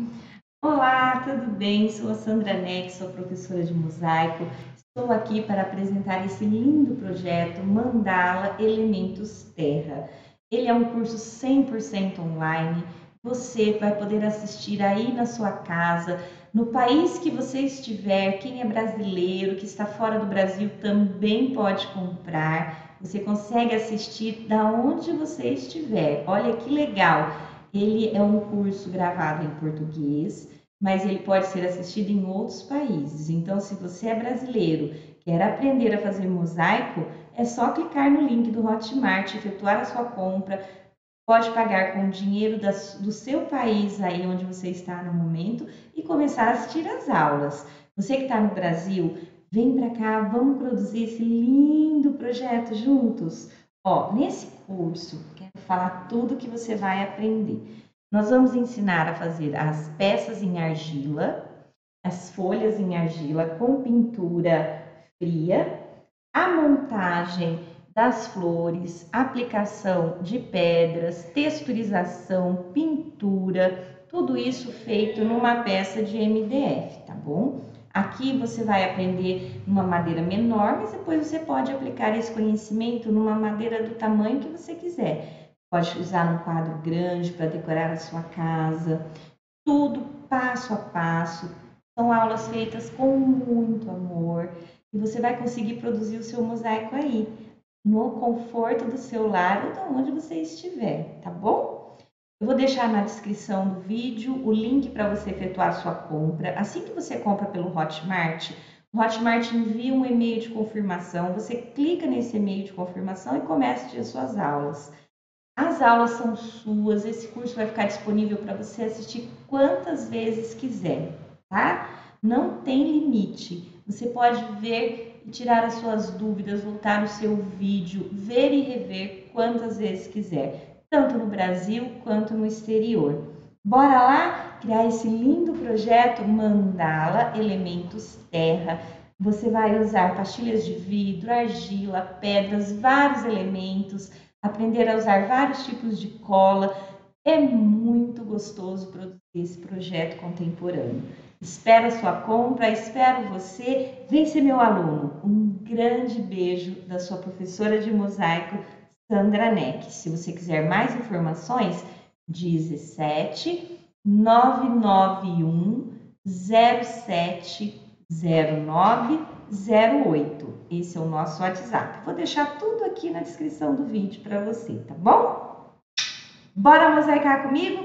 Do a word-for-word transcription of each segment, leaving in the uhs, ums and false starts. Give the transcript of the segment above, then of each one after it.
Olá, tudo bem? Sou a Sandra Neck, sou professora de mosaico. Estou aqui para apresentar esse lindo projeto Mandala Elementos Terra. Ele é um curso cem por cento online. Você vai poder assistir aí na sua casa, no país que você estiver. Quem é brasileiro, que está fora do Brasil, também pode comprar. Você consegue assistir da onde você estiver. Olha que legal! Ele é um curso gravado em português, mas ele pode ser assistido em outros países. Então, se você é brasileiro, quer aprender a fazer mosaico, é só clicar no link do Hotmart, efetuar a sua compra, pode pagar com o dinheiro das, do seu país aí onde você está no momento e começar a assistir às aulas. Você que está no Brasil, vem para cá, vamos produzir esse lindo projeto juntos. Ó, nesse curso, quero falar tudo que você vai aprender. Nós vamos ensinar a fazer as peças em argila, as folhas em argila com pintura fria, a montagem das flores, aplicação de pedras, texturização, pintura, tudo isso feito numa peça de M D F, tá bom? Aqui você vai aprender numa madeira menor, mas depois você pode aplicar esse conhecimento numa madeira do tamanho que você quiser. Pode usar num quadro grande para decorar a sua casa, tudo passo a passo. São aulas feitas com muito amor e você vai conseguir produzir o seu mosaico aí, no conforto do seu lar ou de onde você estiver, tá bom? Eu vou deixar na descrição do vídeo o link para você efetuar a sua compra. Assim que você compra pelo Hotmart, o Hotmart envia um e-mail de confirmação, você clica nesse e-mail de confirmação e começa as suas aulas. As aulas são suas, esse curso vai ficar disponível para você assistir quantas vezes quiser, tá? Não tem limite. Você pode ver e tirar as suas dúvidas, voltar no seu vídeo, ver e rever quantas vezes quiser, tanto no Brasil quanto no exterior. Bora lá criar esse lindo projeto Mandala Elementos Terra. Você vai usar pastilhas de vidro, argila, pedras, vários elementos, aprender a usar vários tipos de cola. É muito gostoso produzir esse projeto contemporâneo. Espero a sua compra, espero você. Vem ser meu aluno. Um grande beijo da sua professora de mosaico, Sandra Neck. Se você quiser mais informações, dezessete nove nove um zero sete zero nove zero oito. Esse é o nosso WhatsApp. Vou deixar tudo aqui na descrição do vídeo para você, tá bom? Bora mosaicar comigo?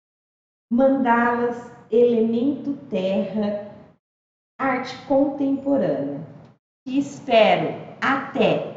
Mandalas, elemento terra, arte contemporânea. Te espero. Até!